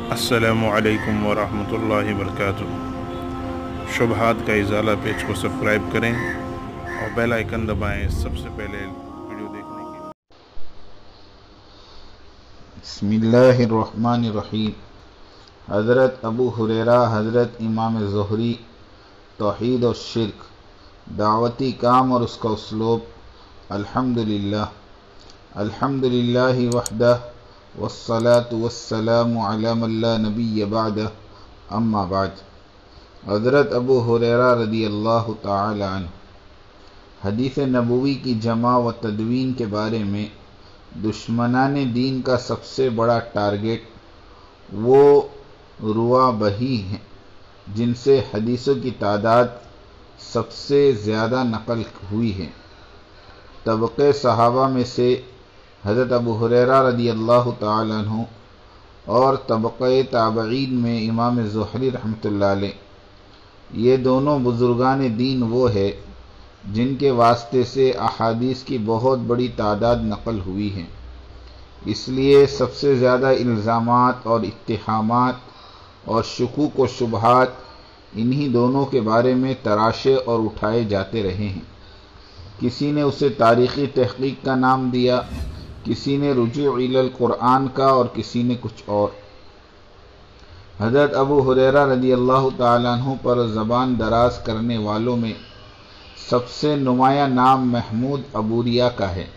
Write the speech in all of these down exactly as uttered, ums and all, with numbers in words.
السلام علیکم ورحمۃ اللہ وبرکاتہ۔ شبہات کا ازالہ پیج کو سبسکرائب کریں اور بیل آئیکن دبائیں سب سے پہلے ویڈیو دیکھنے کے لیے۔ بسم اللہ الرحمن الرحیم۔ حضرت ابو ہریرہ، حضرت امام زہری، توحید و شرک، دعوتی کام اور اس کا اسلوب۔ الحمدللہ الحمدللہ وحدہ والصلاة والسلام علی من لا نبی بعدہ، اما بعد۔ حضرت ابو ہریرہ رضی اللہ تعالی عنہ حدیث نبوی کی جمع و تدوین کے بارے میں دشمنان دین کا سب سے بڑا ٹارگٹ وہ روا بہی ہیں جن سے حدیثوں کی تعداد سب سے زیادہ نقل ہوئی ہے۔ طبقے صحابہ میں سے حضرت ابو ہریرہ رضی اللہ تعالی عنہ اور طبقہ تابعین میں امام زہری رحمۃ اللہ علیہ، یہ دونوں بزرگان دین وہ ہے جن کے واسطے سے احادیث کی بہت بڑی تعداد نقل ہوئی ہے۔ اس لیے سب سے زیادہ الزامات اور اتہامات اور شکوک و شبہات انہی دونوں کے بارے میں تراشے اور اٹھائے جاتے رہے ہیں۔ کسی نے اسے تاریخی تحقیق کا نام دیا، کسی نے رجوع الی القرآن کا، اور کسی نے کچھ اور۔ حضرت ابو ہریرہ رضی اللہ تعالیٰ عنہ پر زبان دراز کرنے والوں میں سب سے نمایاں نام محمود عبوریہ کا ہے۔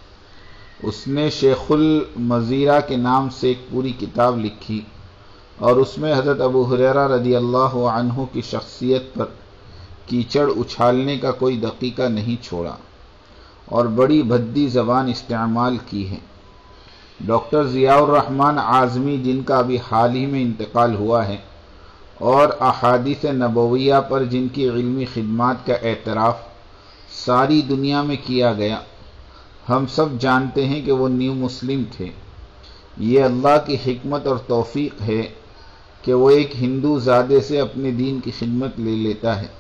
اس نے شیخ المزیرہ کے نام سے ایک پوری کتاب لکھی اور اس میں حضرت ابو ہریرہ رضی اللہ عنہ کی شخصیت پر کیچڑ اچھالنے کا کوئی دقیقہ نہیں چھوڑا اور بڑی بھدی زبان استعمال کی ہے۔ ڈاکٹر ضیاء الرحمن اعظمی، جن کا ابھی حال ہی میں انتقال ہوا ہے، اور احادیث نبویہ پر جن کی علمی خدمات کا اعتراف ساری دنیا میں کیا گیا، ہم سب جانتے ہیں کہ وہ نیو مسلم تھے۔ یہ اللہ کی حکمت اور توفیق ہے کہ وہ ایک ہندو زادے سے اپنے دین کی خدمت لے لیتا ہے،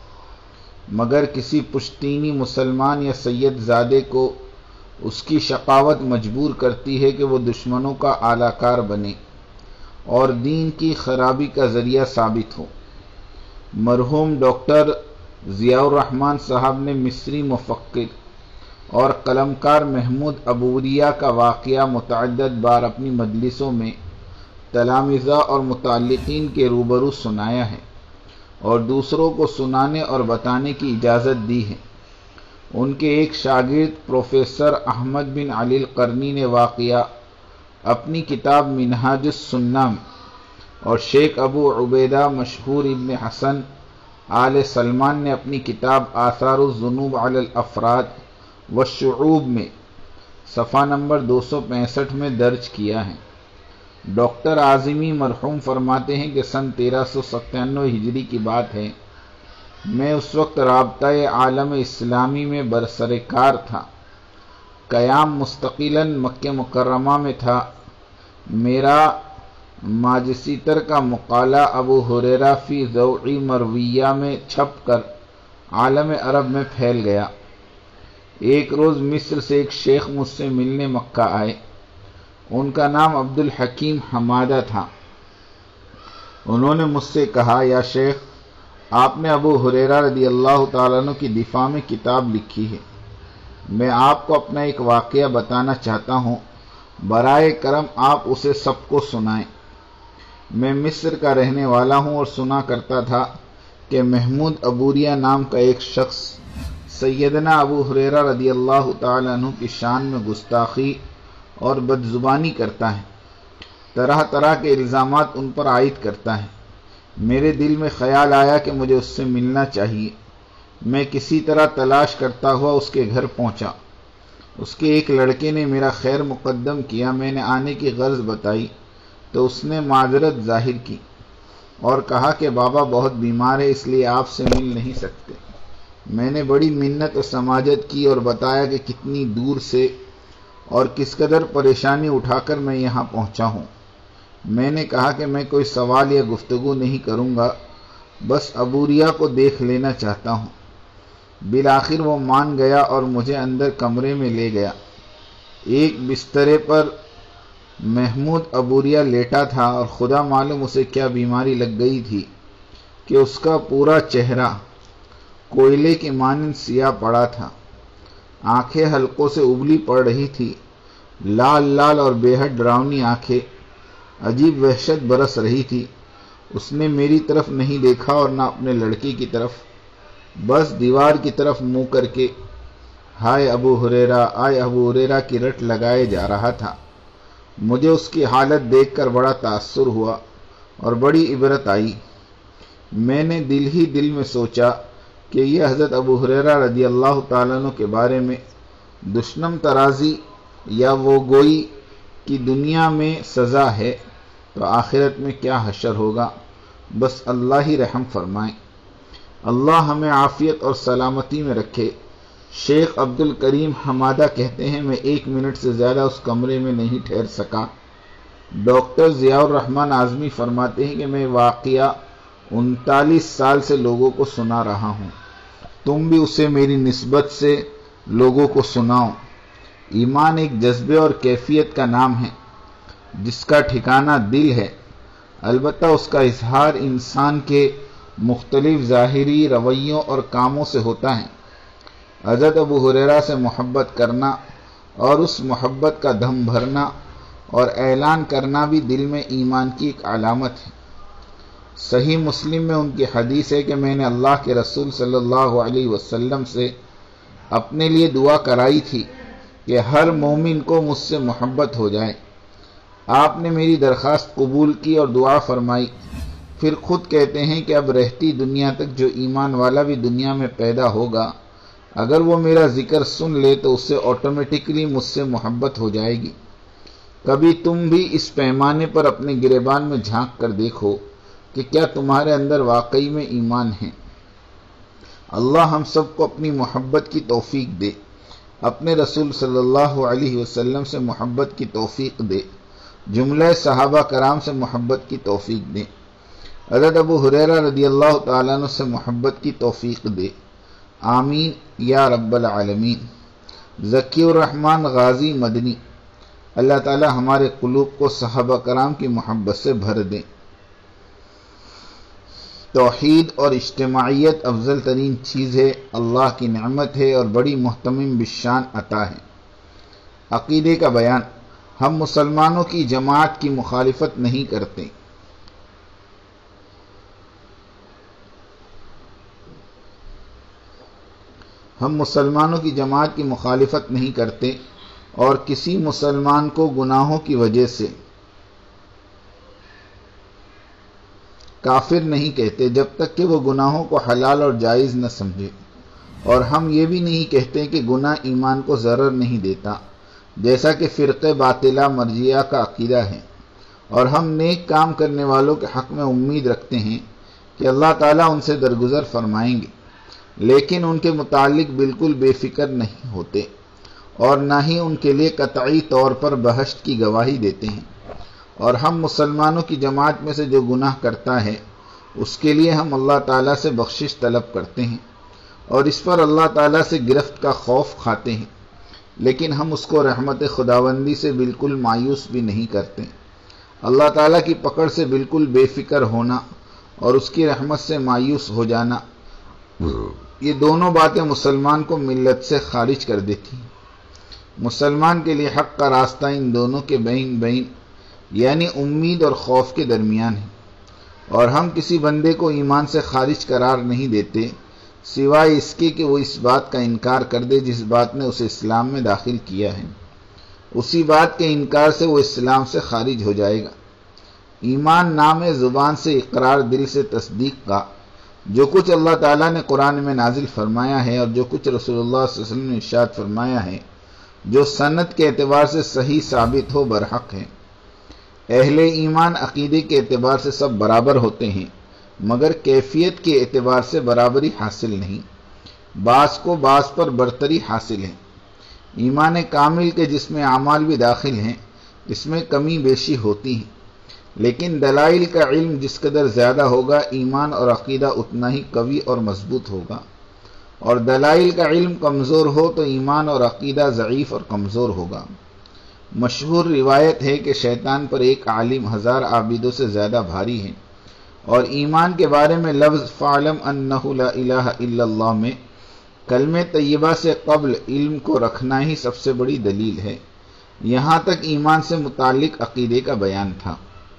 مگر کسی پشتینی مسلمان یا سید زادے کو اس کی شقاوت مجبور کرتی ہے کہ وہ دشمنوں کا اعلی کار بنے اور دین کی خرابی کا ذریعہ ثابت ہو۔ مرحوم ڈاکٹر ضیاء الرحمن صاحب نے مصری مفکر اور قلمکار محمود عبوریہ کا واقعہ متعدد بار اپنی مجلسوں میں تلامذہ اور متعلقین کے روبرو سنایا ہے اور دوسروں کو سنانے اور بتانے کی اجازت دی ہے۔ ان کے ایک شاگرد پروفیسر احمد بن علی القرنی نے واقعہ اپنی کتاب منہاج السنہ میں، اور شیخ ابو عبیدہ مشہور ابن حسن آل سلمان نے اپنی کتاب آثار الذنوب علی الافراد والشعوب میں صفحہ نمبر دو سو پینسٹھ میں درج کیا ہے۔ ڈاکٹر اعظمی مرحوم فرماتے ہیں کہ سن تیرہ سو ستانوے ہجری کی بات ہے، میں اس وقت رابطہ عالم اسلامی میں برسر کار تھا۔ قیام مستقلاً مکہ مکرمہ میں تھا۔ میرا ماجسیتر کا مقالہ ابو ہریرہ فی ضوء مرویہ میں چھپ کر عالم عرب میں پھیل گیا۔ ایک روز مصر سے ایک شیخ مجھ سے ملنے مکہ آئے۔ ان کا نام عبد الحکیم حمادہ تھا۔ انہوں نے مجھ سے کہا، یا شیخ، آپ نے ابو ہریرہ رضی اللہ تعالیٰ عنہ کی دفاع میں کتاب لکھی ہے۔ میں آپ کو اپنا ایک واقعہ بتانا چاہتا ہوں، برائے کرم آپ اسے سب کو سنائیں۔ میں مصر کا رہنے والا ہوں اور سنا کرتا تھا کہ محمود عبوریہ نام کا ایک شخص سیدنا ابو ہریرہ رضی اللہ تعالیٰ عنہ کی شان میں گستاخی اور بدزبانی کرتا ہے، طرح طرح کے الزامات ان پر عائد کرتا ہے۔ میرے دل میں خیال آیا کہ مجھے اس سے ملنا چاہیے۔ میں کسی طرح تلاش کرتا ہوا اس کے گھر پہنچا۔ اس کے ایک لڑکے نے میرا خیر مقدم کیا۔ میں نے آنے کی غرض بتائی تو اس نے معذرت ظاہر کی اور کہا کہ بابا بہت بیمار ہے، اس لیے آپ سے مل نہیں سکتے۔ میں نے بڑی منت و سماجت کی اور بتایا کہ کتنی دور سے اور کس قدر پریشانی اٹھا کر میں یہاں پہنچا ہوں۔ میں نے کہا کہ میں کوئی سوال یا گفتگو نہیں کروں گا، بس عبوریہ کو دیکھ لینا چاہتا ہوں۔ بالآخر وہ مان گیا اور مجھے اندر کمرے میں لے گیا۔ ایک بسترے پر محمود ابوریا لیٹا تھا اور خدا معلوم اسے کیا بیماری لگ گئی تھی کہ اس کا پورا چہرہ کوئلے کے مانند سیاہ پڑا تھا، آنکھیں حلقوں سے ابلی پڑ رہی تھی، لال لال اور بے حد ڈراؤنی آنکھیں، عجیب وحشت برس رہی تھی۔ اس نے میری طرف نہیں دیکھا اور نہ اپنے لڑکی کی طرف، بس دیوار کی طرف منہ کر کے ہائے ابو ہریرہ آئے ابو ہریرہ کی رٹ لگائے جا رہا تھا۔ مجھے اس کی حالت دیکھ کر بڑا تاثر ہوا اور بڑی عبرت آئی۔ میں نے دل ہی دل میں سوچا کہ یہ حضرت ابو ہریرہ رضی اللہ تعالیٰ عنہ کے بارے میں دشنم ترازی یا وہ گوئی کی دنیا میں سزا ہے تو آخرت میں کیا حشر ہوگا۔ بس اللہ ہی رحم فرمائے۔ اللہ ہمیں عافیت اور سلامتی میں رکھے۔ شیخ عبد الکریم حمادہ کہتے ہیں میں ایک منٹ سے زیادہ اس کمرے میں نہیں ٹھہر سکا۔ ڈاکٹر ضیاء الرحمن اعظمی فرماتے ہیں کہ میں واقعہ انتالیس سال سے لوگوں کو سنا رہا ہوں، تم بھی اسے میری نسبت سے لوگوں کو سناؤ۔ ایمان ایک جذبے اور کیفیت کا نام ہے جس کا ٹھکانہ دل ہے، البتہ اس کا اظہار انسان کے مختلف ظاہری رویوں اور کاموں سے ہوتا ہے۔ حضرت ابو ہریرہ سے محبت کرنا اور اس محبت کا دم بھرنا اور اعلان کرنا بھی دل میں ایمان کی ایک علامت ہے۔ صحیح مسلم میں ان کی حدیث ہے کہ میں نے اللہ کے رسول صلی اللہ علیہ وسلم سے اپنے لیے دعا کرائی تھی کہ ہر مومن کو مجھ سے محبت ہو جائے۔ آپ نے میری درخواست قبول کی اور دعا فرمائی، پھر خود کہتے ہیں کہ اب رہتی دنیا تک جو ایمان والا بھی دنیا میں پیدا ہوگا اگر وہ میرا ذکر سن لے تو اس سے آٹومیٹکلی مجھ سے محبت ہو جائے گی۔ کبھی تم بھی اس پیمانے پر اپنے گریبان میں جھانک کر دیکھو کہ کیا تمہارے اندر واقعی میں ایمان ہے۔ اللہ ہم سب کو اپنی محبت کی توفیق دے، اپنے رسول صلی اللہ علیہ وسلم سے محبت کی توفیق دے، جملہ صحابہ کرام سے محبت کی توفیق دے، حضرت ابو ہریرہ رضی اللہ تعالیٰ عنہ سے محبت کی توفیق دے، آمین یا رب العالمین۔ ذکی الرحمن غازی مدنی۔ اللہ تعالی ہمارے قلوب کو صحابہ کرام کی محبت سے بھر دے۔ توحید اور اجتماعیت افضل ترین چیز ہے، اللہ کی نعمت ہے اور بڑی محتمم بالشان عطا ہے۔ عقیدے کا بیان۔ ہم مسلمانوں کی جماعت کی مخالفت نہیں کرتے، ہم مسلمانوں کی جماعت کی مخالفت نہیں کرتے اور کسی مسلمان کو گناہوں کی وجہ سے کافر نہیں کہتے جب تک کہ وہ گناہوں کو حلال اور جائز نہ سمجھے، اور ہم یہ بھی نہیں کہتے کہ گناہ ایمان کو ضرر نہیں دیتا جیسا کہ فرقہ باطلہ مرجئہ کا عقیدہ ہے، اور ہم نیک کام کرنے والوں کے حق میں امید رکھتے ہیں کہ اللہ تعالیٰ ان سے درگزر فرمائیں گے، لیکن ان کے متعلق بالکل بے فکر نہیں ہوتے اور نہ ہی ان کے لیے قطعی طور پر بہشت کی گواہی دیتے ہیں۔ اور ہم مسلمانوں کی جماعت میں سے جو گناہ کرتا ہے اس کے لیے ہم اللہ تعالیٰ سے بخشش طلب کرتے ہیں اور اس پر اللہ تعالیٰ سے گرفت کا خوف کھاتے ہیں، لیکن ہم اس کو رحمت خداوندی سے بالکل مایوس بھی نہیں کرتے۔ اللہ تعالیٰ کی پکڑ سے بالکل بے فکر ہونا اور اس کی رحمت سے مایوس ہو جانا، یہ دونوں باتیں مسلمان کو ملت سے خارج کر دیتی ہیں۔ مسلمان کے لیے حق کا راستہ ان دونوں کے بین بین یعنی امید اور خوف کے درمیان ہے، اور ہم کسی بندے کو ایمان سے خارج قرار نہیں دیتے سوائے اس کے کہ وہ اس بات کا انکار کر دے جس بات نے اسے اسلام میں داخل کیا ہے، اسی بات کے انکار سے وہ اسلام سے خارج ہو جائے گا۔ ایمان نام ہے زبان سے اقرار، دل سے تصدیق کا۔ جو کچھ اللہ تعالیٰ نے قرآن میں نازل فرمایا ہے اور جو کچھ رسول اللہ صلی اللہ علیہ وسلم نے ارشاد فرمایا ہے جو سند کے اعتبار سے صحیح ثابت ہو برحق ہے۔ اہل ایمان عقیدے کے اعتبار سے سب برابر ہوتے ہیں مگر کیفیت کے اعتبار سے برابری حاصل نہیں، بعض کو بعض پر برتری حاصل ہے۔ ایمان کامل کے جس میں اعمال بھی داخل ہیں اس میں کمی بیشی ہوتی ہے، لیکن دلائل کا علم جس قدر زیادہ ہوگا ایمان اور عقیدہ اتنا ہی قوی اور مضبوط ہوگا، اور دلائل کا علم کمزور ہو تو ایمان اور عقیدہ ضعیف اور کمزور ہوگا۔ مشہور روایت ہے کہ شیطان پر ایک عالم ہزار عابدوں سے زیادہ بھاری ہے، اور ایمان کے بارے میں لفظ فَعْلَمْ أَنَّهُ لَا إِلَهَ إِلَّا اللَّهُ میں کلمہ طیبہ سے قبل علم کو رکھنا ہی سب سے بڑی دلیل ہے۔ یہاں تک ایمان سے متعلق عقیدے کا بیان تھا۔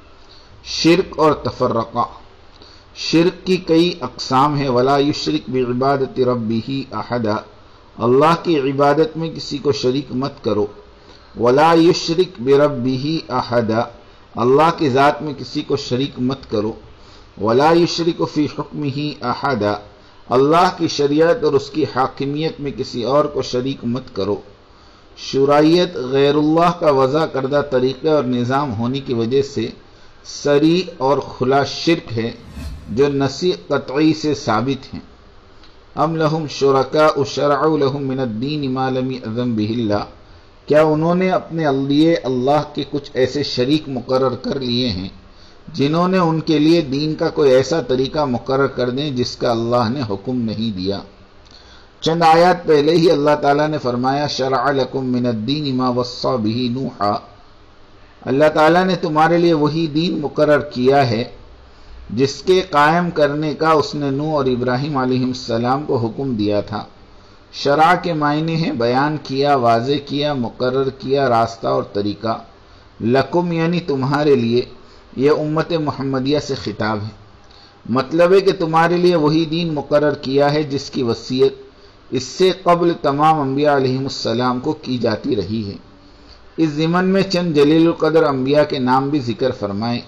شرک اور تفرقہ۔ شرک کی کئی اقسام ہیں۔ وَلَا يُشْرِكْ بِعِبَادَةِ رَبِّهِ أَحَدًا، اللہ کی عبادت میں کسی کو شریک مت کرو۔ وَلَا يُشْرِكْ بِرَبِّهِ أَحَدًا، اللہ کی ذات میں کسی کو شریک مت کرو۔ وَلَا يُشْرِكُ فِي حُكْمِهِ أَحَدًا، اللہ کی شریعت اور اس کی حاکمیت میں کسی اور کو شریک مت کرو۔ شرعیت غیر اللہ کا وضع کردہ طریقے اور نظام ہونے کی وجہ سے صریح اور کھلا شرک ہے جو نصی قطعی سے ثابت ہیں۔ ام لہم شرکاء شرعوا لہم من الدین ما لم یأذن بہ اللہ، کیا انہوں نے اپنے لیے اللہ کے کچھ ایسے شریک مقرر کر لیے ہیں جنہوں نے ان کے لیے دین کا کوئی ایسا طریقہ مقرر کر دیں جس کا اللہ نے حکم نہیں دیا۔ چند آیات پہلے ہی اللہ تعالیٰ نے فرمایا شرع لکم من الدین ما وصى بہ نوحا، اللہ تعالیٰ نے تمہارے لیے وہی دین مقرر کیا ہے جس کے قائم کرنے کا اس نے نوح اور ابراہیم علیہ السلام کو حکم دیا تھا۔ شرع کے معنی ہیں بیان کیا، واضح کیا، مقرر کیا راستہ اور طریقہ۔ لکم یعنی تمہارے لیے، یہ امت محمدیہ سے خطاب ہے۔ مطلب ہے کہ تمہارے لیے وہی دین مقرر کیا ہے جس کی وصیت اس سے قبل تمام انبیاء علیہ السلام کو کی جاتی رہی ہے۔ اس ضمن میں چند جلیل القدر انبیاء کے نام بھی ذکر فرمائے۔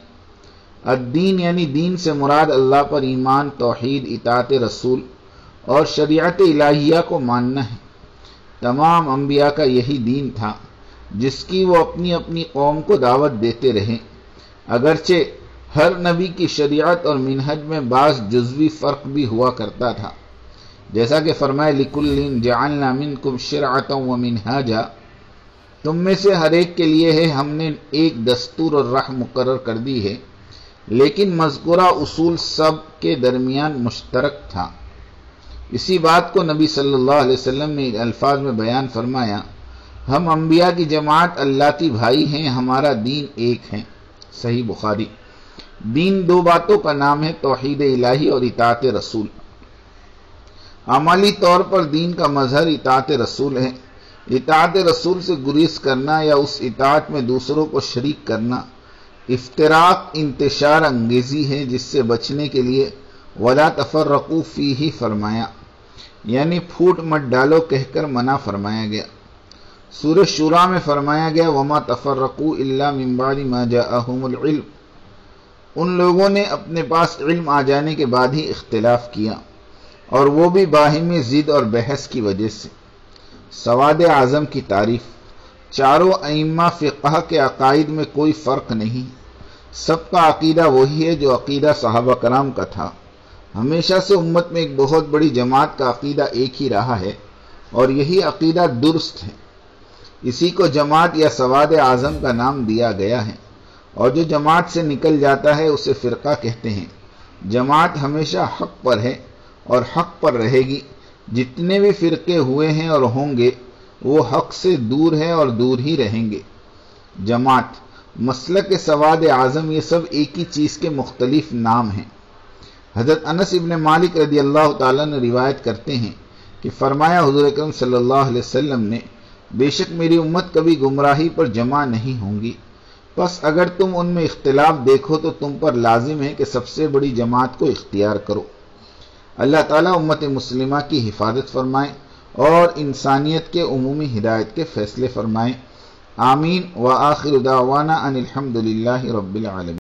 الدین یعنی دین سے مراد اللہ پر ایمان، توحید، اطاعت رسول اور شریعت الہیہ کو ماننا ہے۔ تمام انبیاء کا یہی دین تھا جس کی وہ اپنی اپنی قوم کو دعوت دیتے رہے، اگرچہ ہر نبی کی شریعت اور منہج میں بعض جزوی فرق بھی ہوا کرتا تھا، جیسا کہ فرمائے لِكُلٍّ جَعَلْنَا مِنْكُمْ شِرْعَةً وَمِنْهَاجًا، تم میں سے ہر ایک کے لیے ہے ہم نے ایک دستور اور راہ مقرر کر دی ہے، لیکن مذکورہ اصول سب کے درمیان مشترک تھا۔ اسی بات کو نبی صلی اللہ علیہ وسلم نے الفاظ میں بیان فرمایا، ہم انبیاء کی جماعت اللاتی بھائی ہیں، ہمارا دین ایک ہے۔ صحیح بخاری۔ دین دو باتوں کا نام ہے، توحید الہی اور اطاعت رسول۔ عملی طور پر دین کا مظہر اطاعت رسول ہے۔ اطاعت رسول سے گریز کرنا یا اس اطاعت میں دوسروں کو شریک کرنا افتراق انتشار انگیزی ہے، جس سے بچنے کے لیے وَلَا تَفَرَّقُوا فِيهِ فرمایا، یعنی پھوٹ مت ڈالو کہہ کر منع فرمایا گیا۔ سورہ شورى میں فرمایا گیا وَمَا تَفَرَّقُوا إِلَّا مِن بَعْدِ مَا جَاءَهُمُ الْعِلْمُ، ان لوگوں نے اپنے پاس علم آ جانے کے بعد ہی اختلاف کیا، اور وہ بھی باہمی ضد اور بحث کی وجہ سے۔ سواد اعظم کی تعریف۔ چاروں ائمہ فقہ کے عقائد میں کوئی فرق نہیں، سب کا عقیدہ وہی ہے جو عقیدہ صحابہ کرام کا تھا۔ ہمیشہ سے امت میں ایک بہت بڑی جماعت کا عقیدہ ایک ہی رہا ہے، اور یہی عقیدہ درست ہے، اسی کو جماعت یا سواد اعظم کا نام دیا گیا ہے، اور جو جماعت سے نکل جاتا ہے اسے فرقہ کہتے ہیں۔ جماعت ہمیشہ حق پر ہے اور حق پر رہے گی، جتنے بھی فرقے ہوئے ہیں اور ہوں گے وہ حق سے دور ہے اور دور ہی رہیں گے۔ جماعت، مسلک سواد اعظم، یہ سب ایک ہی چیز کے مختلف نام ہیں۔ حضرت انس ابن مالک رضی اللہ تعالیٰ نے روایت کرتے ہیں کہ فرمایا حضور اکرم صلی اللہ علیہ وسلم نے، بے شک میری امت کبھی گمراہی پر جمع نہیں ہوں گی، پس اگر تم ان میں اختلاف دیکھو تو تم پر لازم ہے کہ سب سے بڑی جماعت کو اختیار کرو۔ اللہ تعالیٰ امت مسلمہ کی حفاظت فرمائے اور انسانیت کے عمومی ہدایت کے فیصلے فرمائے۔ آمین۔ وآخر دعوانا ان الحمد للہ رب العالمین۔